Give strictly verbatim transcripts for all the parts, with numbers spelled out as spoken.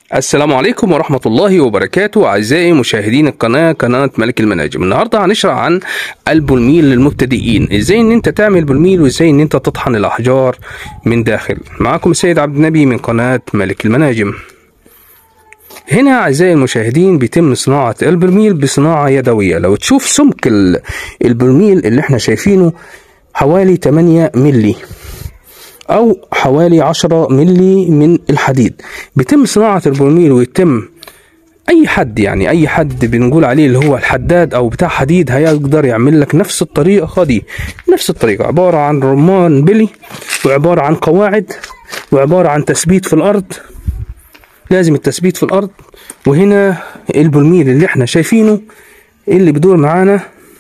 السلام عليكم ورحمة الله وبركاته. أعزائي مشاهدين القناة قناة ملك المناجم. النهاردة هنشرح عن البولميل للمبتدئين، ازاي ان انت تعمل بولميل وازاي ان انت تطحن الأحجار من داخل. معاكم السيد عبد النبي من قناة ملك المناجم. هنا أعزائي المشاهدين بيتم صناعة البولميل بصناعة يدوية. لو تشوف سمك البولميل اللي احنا شايفينه حوالي ثمانية ملي او حوالي عشرة ملي من الحديد. بيتم صناعة البولميل ويتم اي حد يعني اي حد بنقول عليه اللي هو الحداد او بتاع حديد هيقدر يعمل لك نفس الطريقة دي. نفس الطريقة عبارة عن رمان بلي وعبارة عن قواعد وعبارة عن تثبيت في الارض. لازم التثبيت في الارض. وهنا البولميل اللي احنا شايفينه اللي بيدور معانا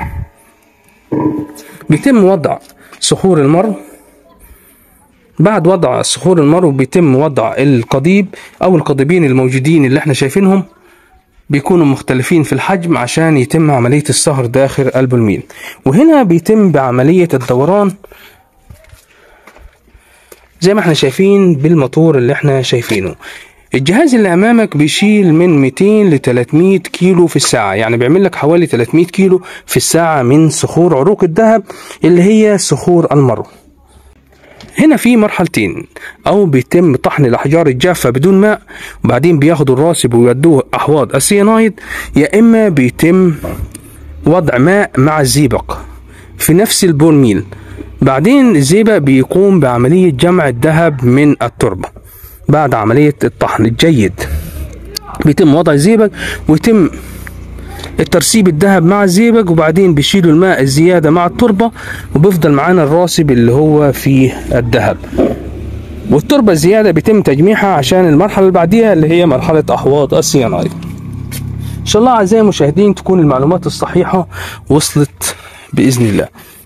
بيتم وضع صخور المرو. بعد وضع صخور المرو بيتم وضع القضيب او القضيبين الموجودين اللي احنا شايفينهم، بيكونوا مختلفين في الحجم عشان يتم عملية الصهر داخل البولميل. وهنا بيتم بعملية الدوران زي ما احنا شايفين بالموتور اللي احنا شايفينه. الجهاز اللي امامك بيشيل من مئتين ل ثلاثمئة كيلو في الساعة، يعني بيعمل لك حوالي ثلاثمئة كيلو في الساعة من صخور عروق الذهب اللي هي صخور المرو. هنا في مرحلتين، او بيتم طحن الاحجار الجافة بدون ماء وبعدين بياخدوا الراسب ويودوه احواض السيانايد، يا اما بيتم وضع ماء مع الزئبق في نفس البولميل. بعدين الزئبق بيقوم بعملية جمع الذهب من التربة. بعد عملية الطحن الجيد بيتم وضع الزئبق ويتم الترسيب الذهب مع الزئبق، وبعدين بيشيلوا الماء الزيادة مع التربة وبيفضل معانا الراسب اللي هو فيه الذهب. والتربة الزيادة بيتم تجميعها عشان المرحلة اللي بعديها اللي هي مرحلة أحواض السيانايد. إن شاء الله أعزائي المشاهدين تكون المعلومات الصحيحة وصلت بإذن الله.